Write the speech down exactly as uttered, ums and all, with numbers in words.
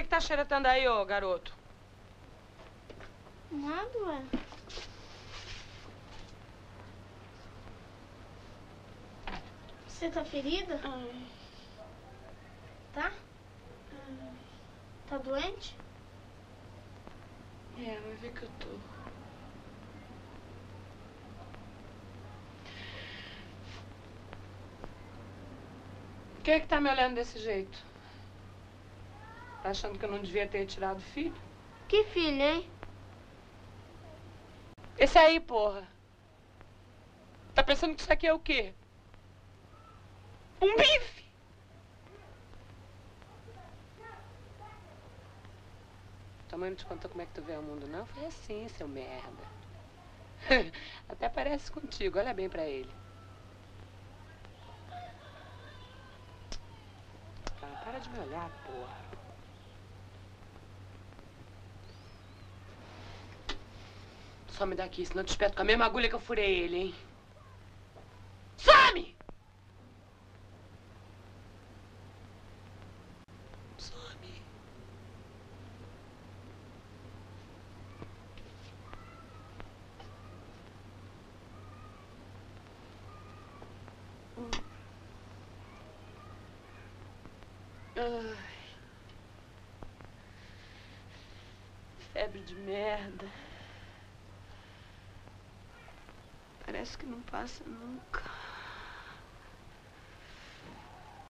que que tá xeretando aí, ô garoto? Nada, ué. Você tá ferida? Ai. Tá? Ai. Tá doente? É, vai ver que eu tô. Quem é que tá me olhando desse jeito? Tá achando que eu não devia ter tirado o filho? Que filho, hein? Esse aí, porra. Tá pensando que isso aqui é o quê? Um bife! Tua mãe não te contou como é que tu vê o mundo, não? Foi assim, seu merda. Até parece contigo, olha bem pra ele. Ah, para de me olhar, porra. Some daqui, senão eu te espeto com a mesma agulha que eu furei ele, hein? Some! Some. Ai. Febre de merda. Parece que não passa nunca.